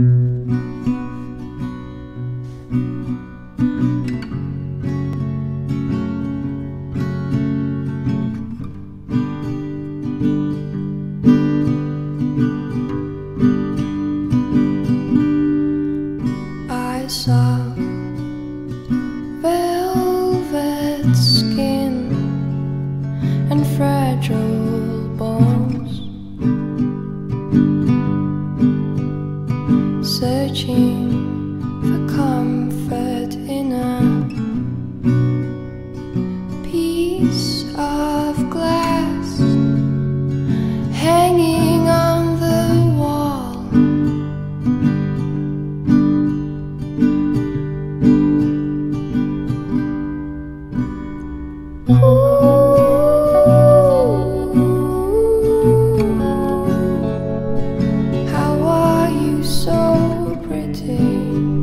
I saw velvet skin and fragile bones, searching for comfort in a piece of glass hanging on the wall. How are you so pretty?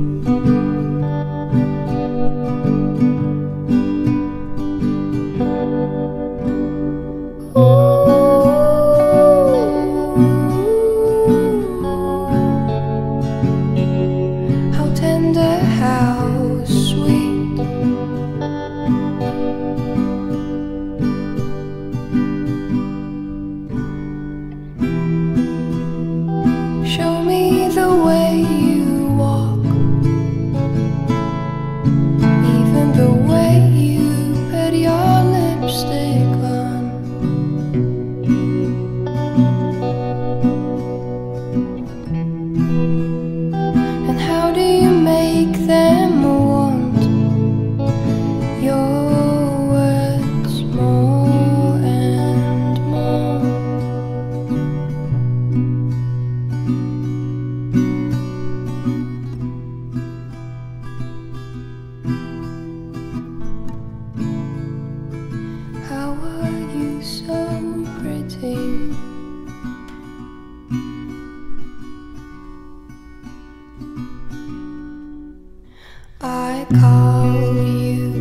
How tender, how sweet. Show me the way you walk, even the way you put your lipstick on. And how do you make them want your words more and more? How are you so pretty? I call you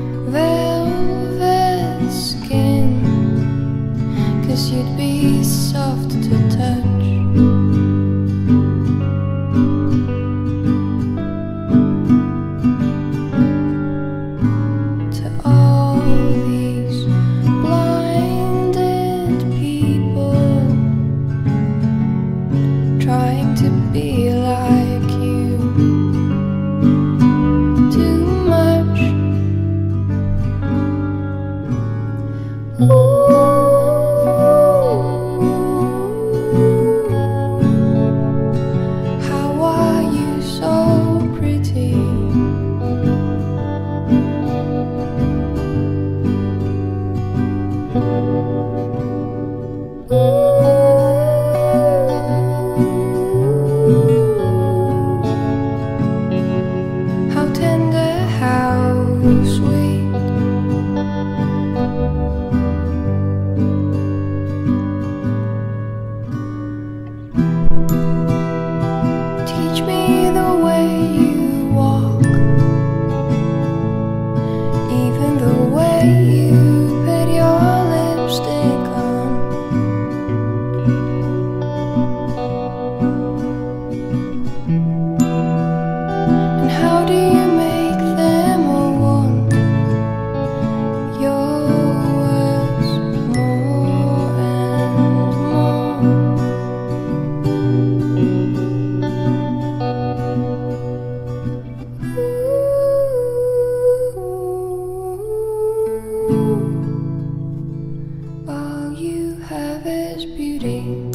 velvet skin, 'cause you'd be soft to touch. To all these blinded people trying to be like you, too much. How are you so pretty? How tender, how sweet. Teach me the way you walk, even the way you put your lipstick on. And how do you make them want your words more and more? All you have is beauty.